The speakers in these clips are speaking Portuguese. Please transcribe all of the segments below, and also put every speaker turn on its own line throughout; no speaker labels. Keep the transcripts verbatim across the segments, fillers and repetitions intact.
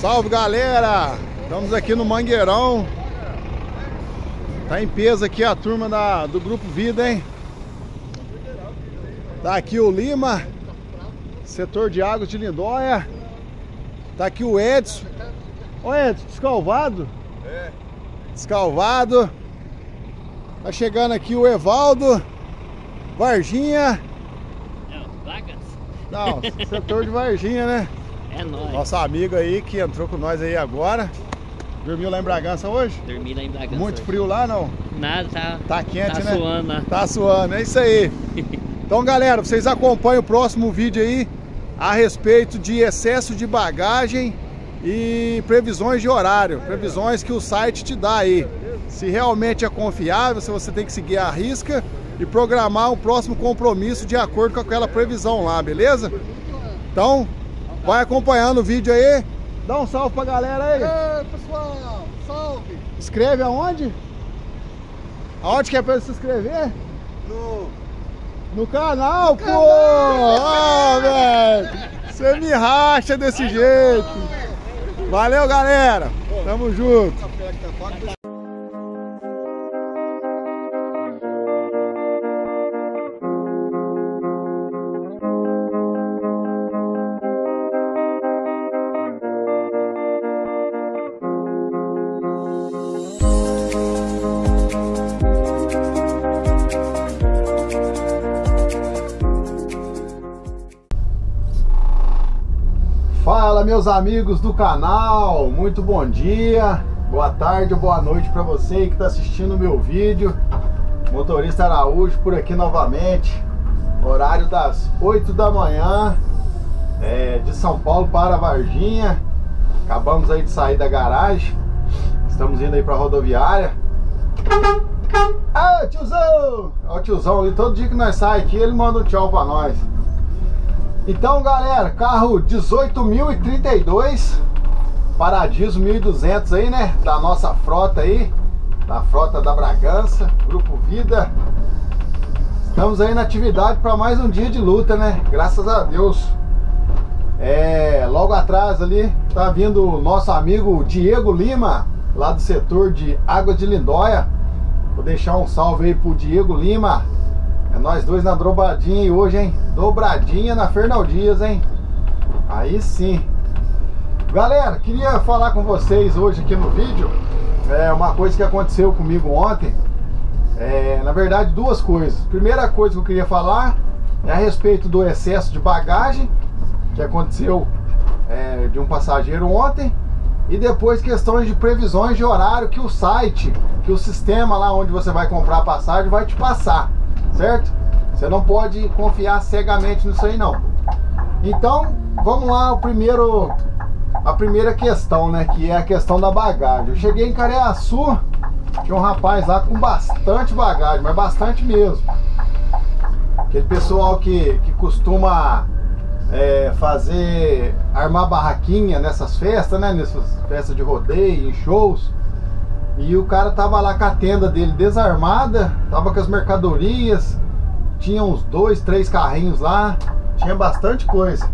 Salve, galera! Estamos aqui no Mangueirão. Tá em peso aqui a turma da, do Grupo Vida, hein? Tá aqui o Lima, setor de águas de Lindóia. Tá aqui o Edson. Ô Edson, descalvado? É. Descalvado. Tá chegando aqui o Evaldo, Varginha.
Não, Vargas.
Não, setor de Varginha, né?
É nóis.
Nosso amigo aí que entrou com nós aí agora. Dormiu lá em Bragança hoje?
Dormi lá em Bragança.
Muito
hoje.
frio lá, não?
Nada, tá,
Tá quente,
tá
né?
suando, né?
Tá suando, é isso aí. Então, galera, vocês acompanham o próximo vídeo aí a respeito de excesso de bagagem e previsões de horário, previsões que o site te dá aí. Se realmente é confiável, se você tem que seguir a risca e programar um próximo compromisso de acordo com aquela previsão lá, beleza? Então, vai acompanhando o vídeo aí. Dá um salve pra galera aí.
Ei, pessoal, salve.
Escreve aonde? Aonde que é pra se inscrever?
No...
No canal, pô! Ah, velho! Você me racha desse jeito! Valeu, galera! Tamo junto! Fala, meus amigos do canal, muito bom dia, boa tarde ou boa noite para você que está assistindo o meu vídeo. Motorista Araújo por aqui novamente, horário das oito da manhã, é, de São Paulo para Varginha. Acabamos aí de sair da garagem, estamos indo aí para a rodoviária. Ah, tiozão! Olha o tiozão ali, todo dia que nós saímos aqui ele manda um tchau para nós. Então, galera, carro dezoito mil e trinta e dois, Paradiso mil e duzentos aí, né? Da nossa frota aí, da frota da Bragança, Grupo Vida. Estamos aí na atividade para mais um dia de luta, né? Graças a Deus. É, logo atrás ali tá vindo o nosso amigo Diego Lima, lá do setor de Águas de Lindóia. Vou deixar um salve aí pro Diego Lima. É nós dois na dobradinha hoje, hein? Dobradinha na Fernão Dias, hein? Aí sim. Galera, queria falar com vocês hoje aqui no vídeo é uma coisa que aconteceu comigo ontem. É, na verdade, duas coisas. Primeira coisa que eu queria falar é a respeito do excesso de bagagem que aconteceu é, de um passageiro ontem. E depois questões de previsões de horário que o site, que o sistema lá onde você vai comprar a passagem vai te passar. Certo? Você não pode confiar cegamente nisso aí não. Então, vamos lá, o primeiro, a primeira questão, né? Que é a questão da bagagem. Eu cheguei em Careaçu, tinha um rapaz lá com bastante bagagem, mas bastante mesmo. Aquele pessoal que, que costuma é, fazer, armar barraquinha nessas festas, né? Nessas festas de rodeio, em shows. E o cara tava lá com a tenda dele desarmada, tava com as mercadorias, tinha uns dois, três carrinhos lá, tinha bastante coisa.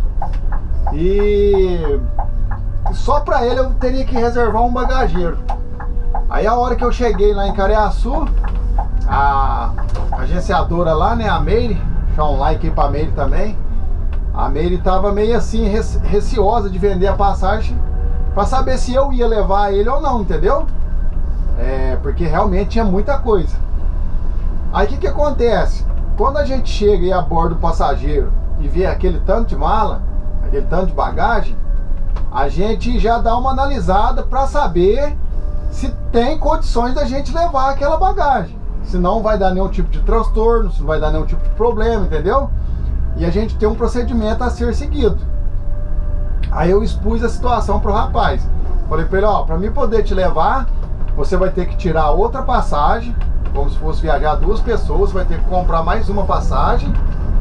E só pra ele eu teria que reservar um bagageiro. Aí a hora que eu cheguei lá em Careaçu, a agenciadora lá, né, a Meire, deixar um like aí pra Meire também. A Meire tava meio assim, receosa de vender a passagem, pra saber se eu ia levar ele ou não, entendeu? É, porque realmente tinha muita coisa. Aí o que que acontece? Quando a gente chega e aborda o passageiro e vê aquele tanto de mala, aquele tanto de bagagem, a gente já dá uma analisada para saber se tem condições da gente levar aquela bagagem. Se não vai dar nenhum tipo de transtorno, se não vai dar nenhum tipo de problema, entendeu? E a gente tem um procedimento a ser seguido. Aí eu expus a situação pro rapaz. Falei para ele, ó, para mim poder te levar, você vai ter que tirar outra passagem, como se fosse viajar duas pessoas, vai ter que comprar mais uma passagem,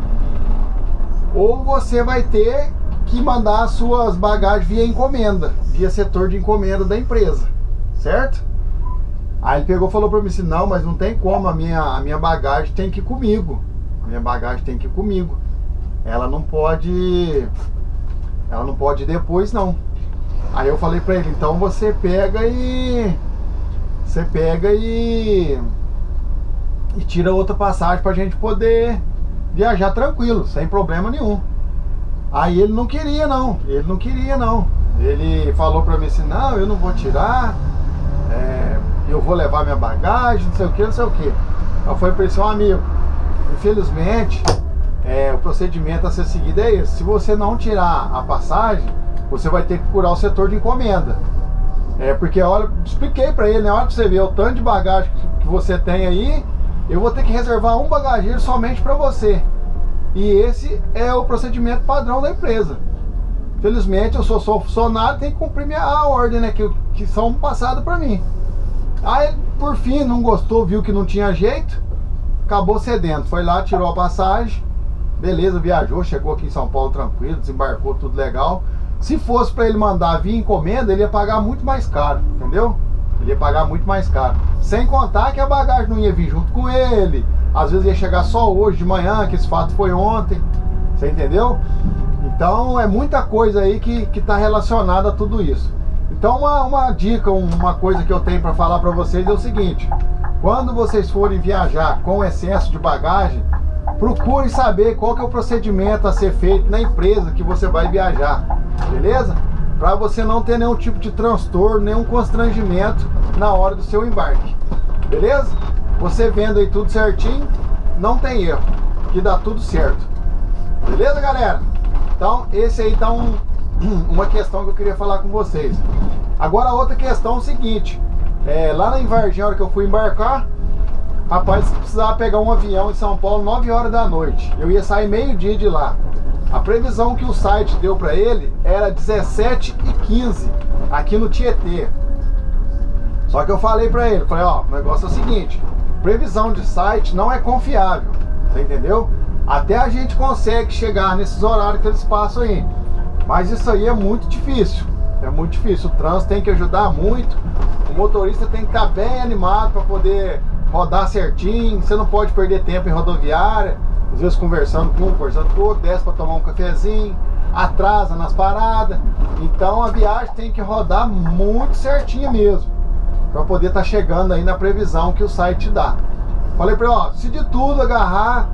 ou você vai ter que mandar as suas bagagens via encomenda, via setor de encomenda da empresa, certo? Aí ele pegou e falou para mim assim, não, mas não tem como, a minha, a minha bagagem tem que ir comigo, a minha bagagem tem que ir comigo, ela não pode, ela não pode ir depois não. Aí eu falei pra ele, então você pega e... Você pega e... E tira outra passagem pra gente poder viajar tranquilo, sem problema nenhum. Aí ele não queria não, ele não queria não. Ele falou pra mim assim, não, eu não vou tirar, é, eu vou levar minha bagagem, não sei o que, não sei o que. Eu falei pra ele, seu amigo, infelizmente, é, o procedimento a ser seguido é esse. Se você não tirar a passagem, você vai ter que procurar o setor de encomenda. É, porque olha, expliquei pra ele, né? Olha pra você ver o tanto de bagagem que você tem aí, eu vou ter que reservar um bagageiro somente pra você. E esse é o procedimento padrão da empresa. Felizmente eu sou, sou funcionário, tenho que cumprir minha a ordem, né? Que, que são passadas pra mim. Aí, por fim, não gostou, viu que não tinha jeito, acabou cedendo. Foi lá, tirou a passagem, beleza, viajou, chegou aqui em São Paulo tranquilo, desembarcou, tudo legal. Se fosse para ele mandar via encomenda, ele ia pagar muito mais caro, entendeu? Ele ia pagar muito mais caro. Sem contar que a bagagem não ia vir junto com ele. Às vezes ia chegar só hoje de manhã, que esse fato foi ontem. Você entendeu? Então é muita coisa aí que que está relacionada a tudo isso. Então uma, uma dica, uma coisa que eu tenho para falar para vocês é o seguinte. Quando vocês forem viajar com excesso de bagagem, procure saber qual que é o procedimento a ser feito na empresa que você vai viajar, beleza? Para você não ter nenhum tipo de transtorno, nenhum constrangimento na hora do seu embarque, beleza? Você vendo aí tudo certinho, não tem erro, que dá tudo certo, beleza, galera? Então esse aí tá um, uma questão que eu queria falar com vocês. Agora a outra questão é o seguinte, é, lá em Varginha, a hora que eu fui embarcar, rapaz, precisava pegar um avião em São Paulo nove horas da noite. Eu ia sair meio-dia de lá. A previsão que o site deu para ele era dezessete e quinze aqui no Tietê. Só que eu falei para ele, falei, ó, o negócio é o seguinte, previsão de site não é confiável, você entendeu? Até a gente consegue chegar nesses horários que eles passam aí, mas isso aí é muito difícil. É muito difícil, o trânsito tem que ajudar muito, o motorista tem que estar bem animado para poder rodar certinho, você não pode perder tempo em rodoviária, às vezes conversando com um, conversando com o outro, desce para tomar um cafezinho, atrasa nas paradas. Então a viagem tem que rodar muito certinho mesmo, para poder estar tá chegando aí na previsão que o site dá. Falei para ele, ó, se de tudo agarrar,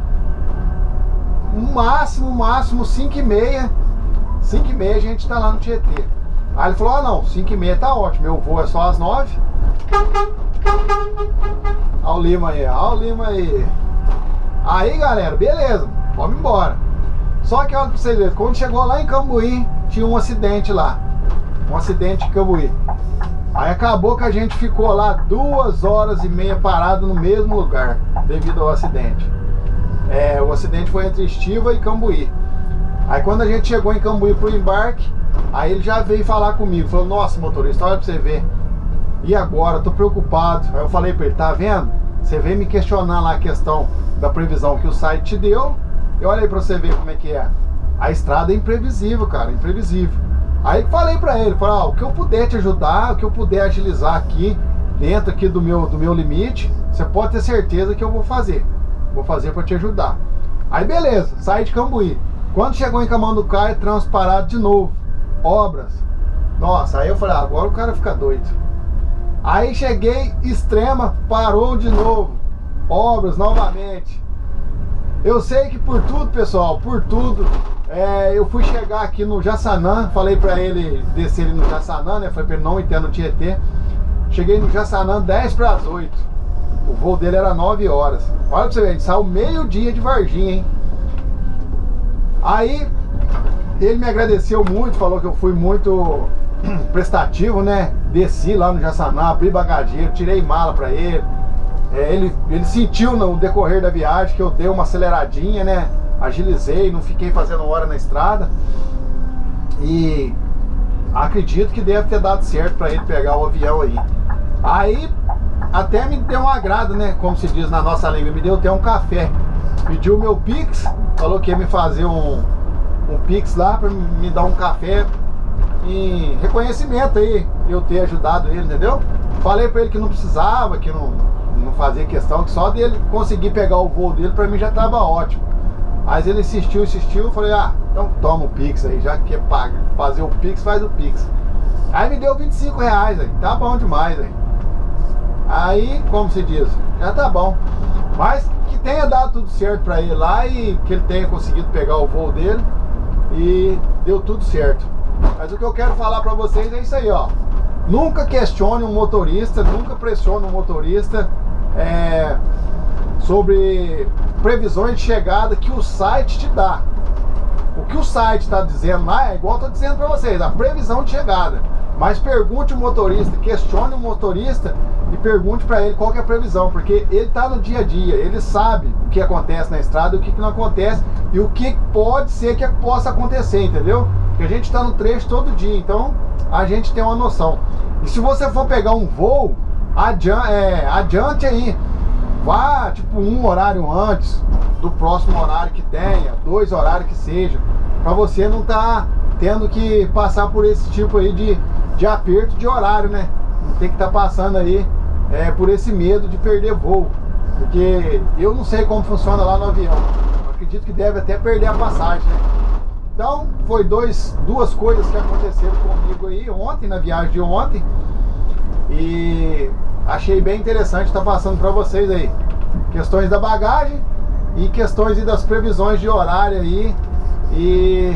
no máximo, máximo cinco e meia, cinco e meia a gente tá lá no Tietê. Aí ele falou, ah não, cinco e meia tá ótimo, meu voo é só às nove. Olha o Lima aí, olha o Lima aí. Aí galera, beleza, vamos embora. Só que olha pra vocês verem, quando chegou lá em Cambuí, tinha um acidente lá. Um acidente em Cambuí. Aí acabou que a gente ficou lá duas horas e meia parado no mesmo lugar, devido ao acidente. É, o acidente foi entre Estiva e Cambuí. Aí quando a gente chegou em Cambuí pro embarque, aí ele já veio falar comigo, falou, nossa motorista, olha pra você ver. E agora? Tô preocupado. Aí eu falei pra ele, tá vendo? Você veio me questionar lá a questão da previsão que o site te deu. Eu olhei pra você ver como é que é. A estrada é imprevisível, cara, imprevisível. Aí falei pra ele, falei, ah, o que eu puder te ajudar, o que eu puder agilizar aqui, dentro aqui do meu, do meu limite, você pode ter certeza que eu vou fazer. Vou fazer pra te ajudar. Aí beleza, saí de Cambuí. Quando chegou em Camanducaia, trânsito parado de novo. Obras. Nossa, aí eu falei, ah, agora o cara fica doido. Aí cheguei, Extrema, parou de novo. Obras novamente. Eu sei que por tudo, pessoal, por tudo, é, eu fui chegar aqui no Jaçanã. Falei pra ele descer ele no Jaçanã, né? Falei pra ele não entrar no Tietê. Cheguei no Jaçanã dez para as oito. O voo dele era nove horas. Olha pra você ver, ele saiu meio-dia de Varginha, hein? Aí ele me agradeceu muito, falou que eu fui muito prestativo, né? Desci lá no Jaçanã, abri bagageiro, tirei mala pra ele. É, ele, ele sentiu no decorrer da viagem que eu dei uma aceleradinha, né? Agilizei, não fiquei fazendo hora na estrada. E acredito que deve ter dado certo pra ele pegar o avião aí. Aí até me deu um agrado, né? Como se diz na nossa língua, me deu até um café. Pediu o meu Pix, falou que ia me fazer um, um Pix lá pra me dar um café em reconhecimento aí, eu ter ajudado ele, entendeu? Falei pra ele que não precisava, que não, não fazia questão, que só dele conseguir pegar o voo dele pra mim já tava ótimo. Mas ele insistiu, insistiu, eu falei, ah, então toma o Pix aí, já que é paga. Fazer o Pix, faz o Pix. Aí me deu vinte e cinco reais, aí. Tá bom demais, aí. Aí, como se diz, já tá bom. Mas que tenha dado tudo certo pra ele lá e que ele tenha conseguido pegar o voo dele e deu tudo certo. Mas o que eu quero falar pra vocês é isso aí, ó. Nunca questione um motorista, nunca pressione um motorista é, sobre previsões de chegada que o site te dá. O que o site está dizendo lá é igual eu tô dizendo para vocês, a previsão de chegada. Mas pergunte o motorista, questione o motorista e pergunte para ele qual que é a previsão, porque ele está no dia a dia, ele sabe o que acontece na estrada e o que, que não acontece e o que pode ser que possa acontecer, entendeu? Porque a gente está no trecho todo dia, então a gente tem uma noção. E se você for pegar um voo, adiante, é, adiante aí, vá tipo um horário antes do próximo horário que tenha, dois horários que seja, para você não estar tendo que passar por esse tipo aí de, de aperto de horário, né? Não tem que estar passando aí é, por esse medo de perder voo, porque eu não sei como funciona lá no avião. Eu acredito que deve até perder a passagem, né? Então, foi dois, duas coisas que aconteceram comigo aí ontem, na viagem de ontem. E achei bem interessante estar passando para vocês aí. Questões da bagagem e questões aí das previsões de horário aí. E,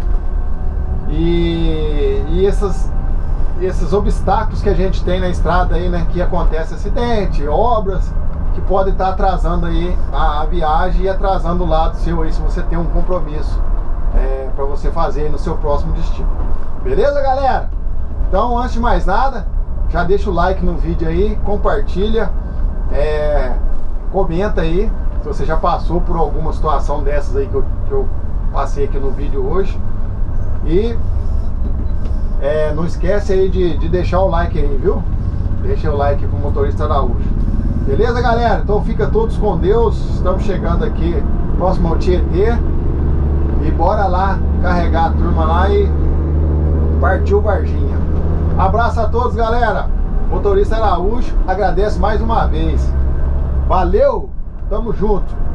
e, e essas, esses obstáculos que a gente tem na estrada aí, né? Que acontece acidente, obras, que podem estar atrasando aí a, a viagem e atrasando o lado seu aí, se você tem um compromisso. É, para você fazer no seu próximo destino. Beleza, galera? Então, antes de mais nada, já deixa o like no vídeo aí, compartilha, é, comenta aí se você já passou por alguma situação dessas aí que eu, que eu passei aqui no vídeo hoje. E é, não esquece aí de, de deixar o like aí, viu? Deixa o like pro Motorista Araújo. Beleza, galera? Então fica todos com Deus. Estamos chegando aqui próximo ao Tietê. E bora lá carregar a turma lá e partiu Varginha. Abraço a todos, galera. Motorista Araújo agradece mais uma vez. Valeu, tamo junto.